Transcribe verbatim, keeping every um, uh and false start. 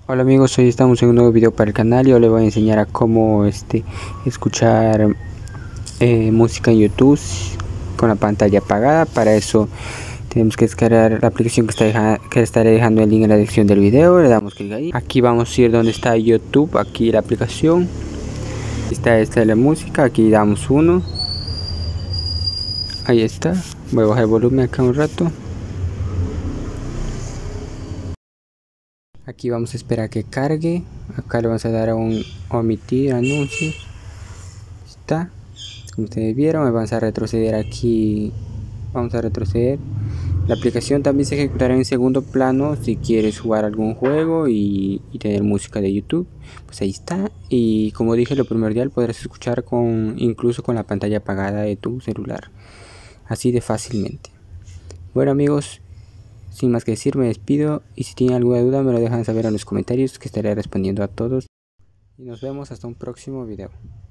Hola amigos, hoy estamos en un nuevo video para el canal y hoy les voy a enseñar a cómo este, escuchar eh, música en YouTube con la pantalla apagada. Para eso tenemos que descargar la aplicación que, está deja, que estaré dejando el link en la descripción del video. Le damos clic ahí. Aquí vamos a ir donde está YouTube, aquí la aplicación. Está esta es la música, aquí damos uno. Ahí está, voy a bajar el volumen acá un rato. Aquí vamos a esperar que cargue. Acá le vamos a dar a un omitir anuncios. Está, como ustedes vieron, vamos a retroceder aquí. Vamos a retroceder. La aplicación también se ejecutará en segundo plano si quieres jugar algún juego y, y tener música de YouTube. Pues ahí está. Y como dije, lo primordial podrás escuchar con incluso con la pantalla apagada de tu celular. Así de fácilmente. Bueno amigos, sin más que decir, me despido y si tienen alguna duda me lo dejan saber en los comentarios que estaré respondiendo a todos. Y nos vemos hasta un próximo video.